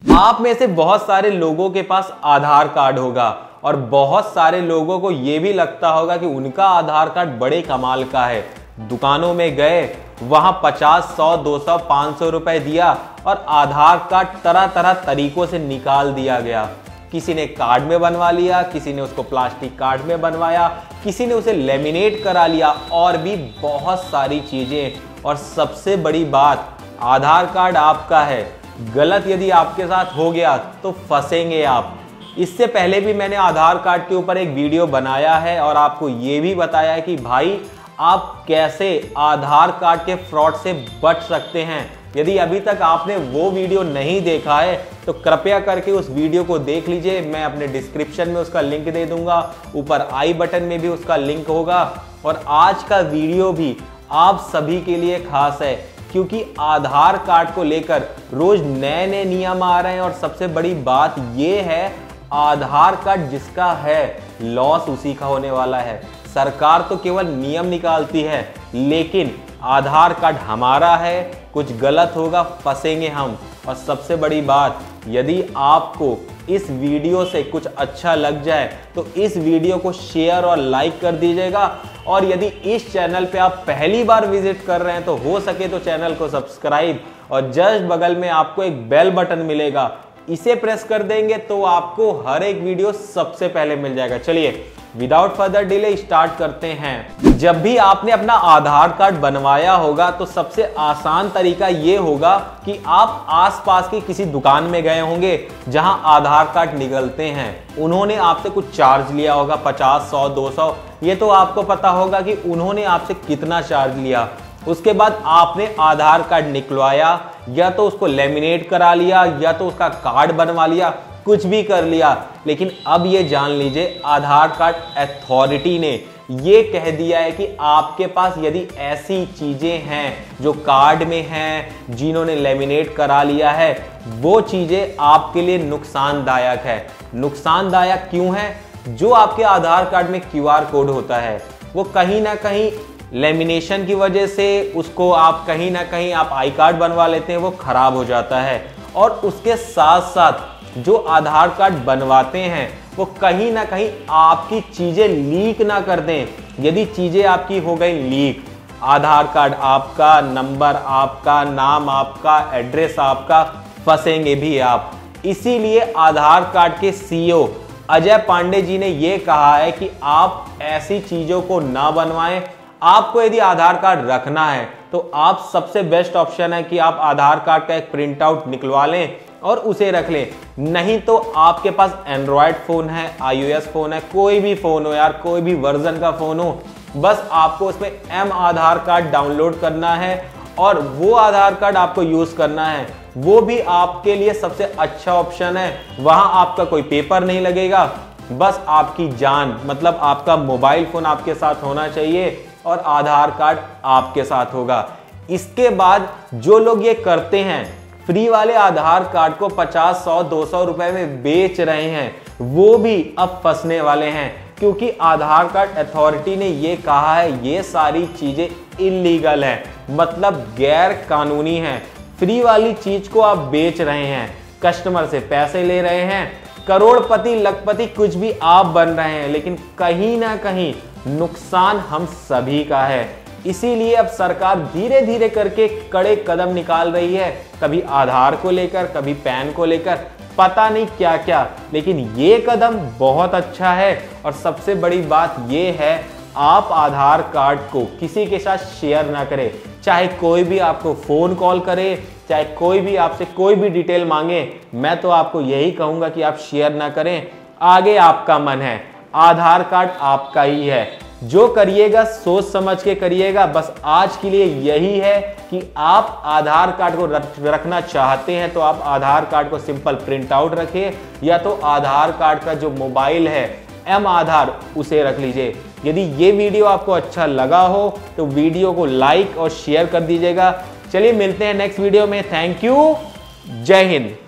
आप में से बहुत सारे लोगों के पास आधार कार्ड होगा और बहुत सारे लोगों को यह भी लगता होगा कि उनका आधार कार्ड बड़े कमाल का है। दुकानों में गए, वहां 50, 100, 200, 500 रुपए दिया और आधार कार्ड तरह तरह तरीकों से निकाल दिया गया। किसी ने कार्ड में बनवा लिया, किसी ने उसको प्लास्टिक कार्ड में बनवाया, किसी ने उसे लेमिनेट करा लिया और भी बहुत सारी चीजें। और सबसे बड़ी बात, आधार कार्ड आपका है, गलत यदि आपके साथ हो गया तो फंसेंगे आप। इससे पहले भी मैंने आधार कार्ड के ऊपर एक वीडियो बनाया है और आपको ये भी बताया है कि भाई आप कैसे आधार कार्ड के फ्रॉड से बच सकते हैं। यदि अभी तक आपने वो वीडियो नहीं देखा है तो कृपया करके उस वीडियो को देख लीजिए। मैं अपने डिस्क्रिप्शन में उसका लिंक दे दूंगा, ऊपर आई बटन में भी उसका लिंक होगा। और आज का वीडियो भी आप सभी के लिए खास है क्योंकि आधार कार्ड को लेकर रोज नए नए नियम आ रहे हैं। और सबसे बड़ी बात यह है, आधार कार्ड जिसका है लॉस उसी का होने वाला है। सरकार तो केवल नियम निकालती है, लेकिन आधार कार्ड हमारा है, कुछ गलत होगा फंसेंगे हम। और सबसे बड़ी बात, यदि आपको इस वीडियो से कुछ अच्छा लग जाए तो इस वीडियो को शेयर और लाइक कर दीजिएगा। और यदि इस चैनल पे आप पहली बार विजिट कर रहे हैं तो हो सके तो चैनल को सब्सक्राइब, और जस्ट बगल में आपको एक बेल बटन मिलेगा, इसे प्रेस कर देंगे तो आपको हर एक वीडियो सबसे पहले मिल जाएगा। चलिए विदाउट फर्दर डिले स्टार्ट करते हैं। जब भी आपने अपना आधार कार्ड बनवाया होगा तो सबसे आसान तरीका ये होगा कि आप आसपास की किसी दुकान में गए होंगे जहां आधार कार्ड निकलते हैं। उन्होंने आपसे कुछ चार्ज लिया होगा, 50, 100, 200, ये तो आपको पता होगा कि उन्होंने आपसे कितना चार्ज लिया। उसके बाद आपने आधार कार्ड निकलवाया, या तो उसको लेमिनेट करा लिया या तो उसका कार्ड बनवा लिया, कुछ भी कर लिया। लेकिन अब ये जान लीजिए, आधार कार्ड अथॉरिटी ने ये कह दिया है कि आपके पास यदि ऐसी चीजें हैं जो कार्ड में हैं, जिन्होंने लेमिनेट करा लिया है, वो चीजें आपके लिए नुकसानदायक है। नुकसानदायक क्यों है? जो आपके आधार कार्ड में QR कोड होता है, वो कहीं ना कहीं लेमिनेशन की वजह से उसको आप कहीं ना कहीं आप आई कार्ड बनवा लेते हैं, वो खराब हो जाता है। और उसके साथ साथ जो आधार कार्ड बनवाते हैं वो कहीं ना कहीं आपकी चीजें लीक ना कर दें। यदि चीजें आपकी हो गई लीक, आधार कार्ड आपका, नंबर आपका, नाम आपका, एड्रेस आपका, फंसेंगे भी आप। इसीलिए आधार कार्ड के CEO अजय पांडे जी ने यह कहा है कि आप ऐसी चीजों को ना बनवाएं। आपको यदि आधार कार्ड रखना है तो आप सबसे बेस्ट ऑप्शन है कि आप आधार कार्ड का एक प्रिंट आउट निकलवा लें और उसे रख लें। नहीं तो आपके पास एंड्रॉयड फोन है, iOS फोन है, कोई भी फोन हो यार, कोई भी वर्जन का फोन हो, बस आपको उसमें M आधार कार्ड डाउनलोड करना है और वो आधार कार्ड आपको यूज करना है। वो भी आपके लिए सबसे अच्छा ऑप्शन है। वहां आपका कोई पेपर नहीं लगेगा, बस आपकी जान, मतलब आपका मोबाइल फोन आपके साथ होना चाहिए और आधार कार्ड आपके साथ होगा। इसके बाद जो लोग ये करते हैं, फ्री वाले आधार कार्ड को 50, 100, 200 रुपए में बेच रहे हैं, वो भी अब फंसने वाले हैं। क्योंकि आधार कार्ड अथॉरिटी ने ये कहा है ये सारी चीजें इलीगल है, मतलब गैर कानूनी है। फ्री वाली चीज को आप बेच रहे हैं, कस्टमर से पैसे ले रहे हैं, करोड़पति लखपति कुछ भी आप बन रहे हैं, लेकिन कहीं ना कहीं नुकसान हम सभी का है। इसीलिए अब सरकार धीरे धीरे करके कड़े कदम निकाल रही है, कभी आधार को लेकर, कभी पैन को लेकर, पता नहीं क्या क्या, लेकिन ये कदम बहुत अच्छा है। और सबसे बड़ी बात ये है, आप आधार कार्ड को किसी के साथ शेयर ना करें। चाहे कोई भी आपको फोन कॉल करे, चाहे कोई भी आपसे कोई भी डिटेल मांगे, मैं तो आपको यही कहूंगा कि आप शेयर ना करें। आगे आपका मन है, आधार कार्ड आपका ही है। जो करिएगा सोच समझ के करिएगा। बस आज के लिए यही है कि आप आधार कार्ड को रखना चाहते हैं तो आप आधार कार्ड को सिंपल प्रिंट आउट रखिए, या तो आधार कार्ड का जो मोबाइल है M आधार, उसे रख लीजिए। यदि ये वीडियो आपको अच्छा लगा हो तो वीडियो को लाइक और शेयर कर दीजिएगा। चलिए मिलते हैं नेक्स्ट वीडियो में। थैंक यू, जय हिंद।